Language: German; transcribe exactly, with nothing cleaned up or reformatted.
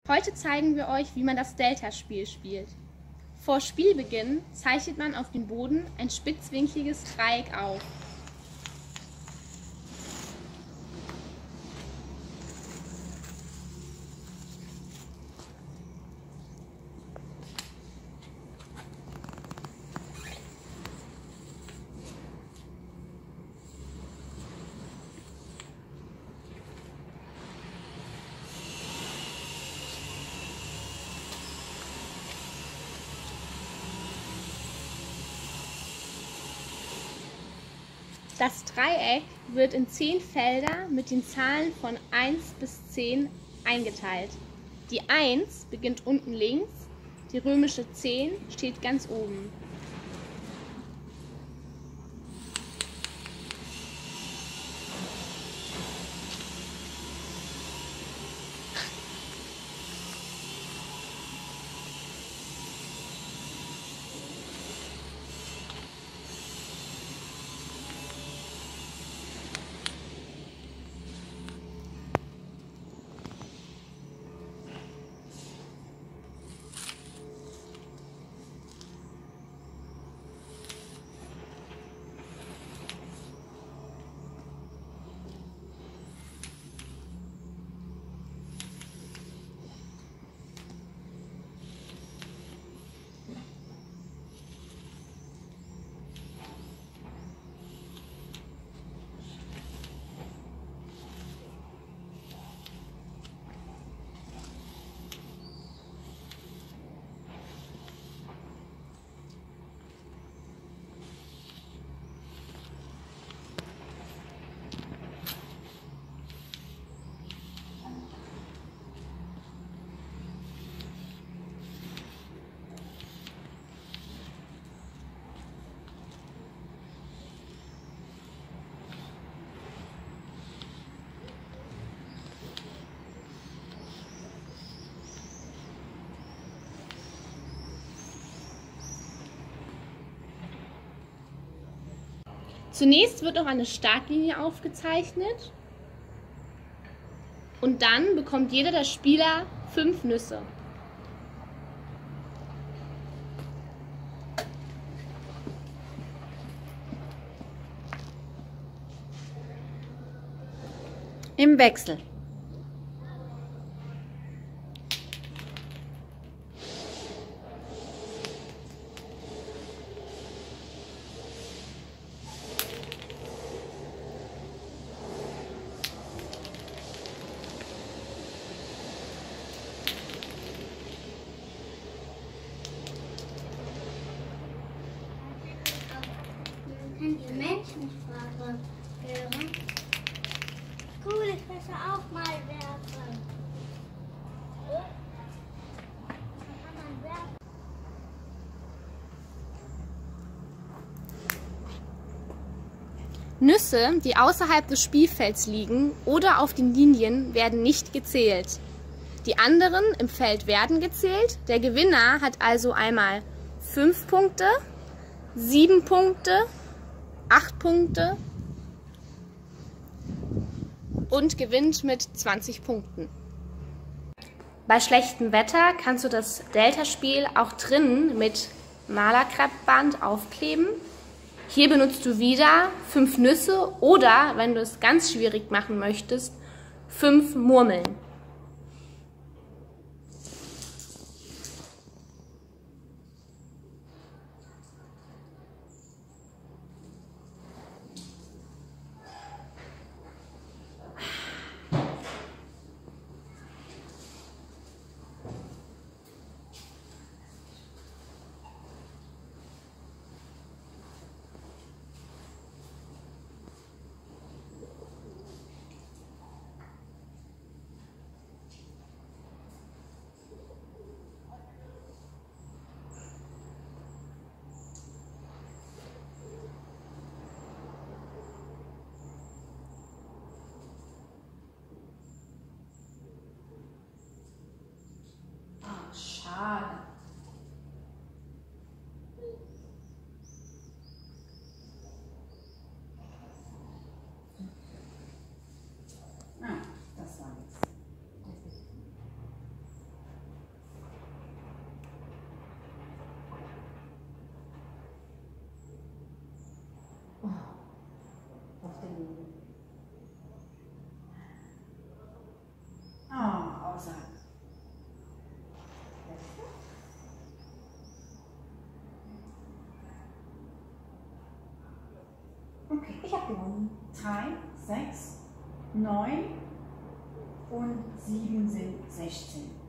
Heute zeigen wir euch, wie man das Delta-Spiel spielt. Vor Spielbeginn zeichnet man auf dem Boden ein spitzwinkliges Dreieck auf. Das Dreieck wird in zehn Felder mit den Zahlen von eins bis zehn eingeteilt. Die eins beginnt unten links, die römische zehn steht ganz oben. Zunächst wird noch eine Startlinie aufgezeichnet und dann bekommt jeder der Spieler fünf Nüsse. Im Wechsel. Kann die Menschensprache hören? Cool, ich möchte auch mal werfen. Kann man werfen? Nüsse, die außerhalb des Spielfelds liegen oder auf den Linien, werden nicht gezählt. Die anderen im Feld werden gezählt. Der Gewinner hat also einmal fünf Punkte, sieben Punkte, acht Punkte und gewinnt mit zwanzig Punkten. Bei schlechtem Wetter kannst du das Delta-Spiel auch drinnen mit Malerkreppband aufkleben. Hier benutzt du wieder fünf Nüsse oder, wenn du es ganz schwierig machen möchtest, fünf Murmeln. Schade. Ah, das war nichts. Okay, ich habe gewonnen. drei, sechs, neun und sieben sind sechzehn.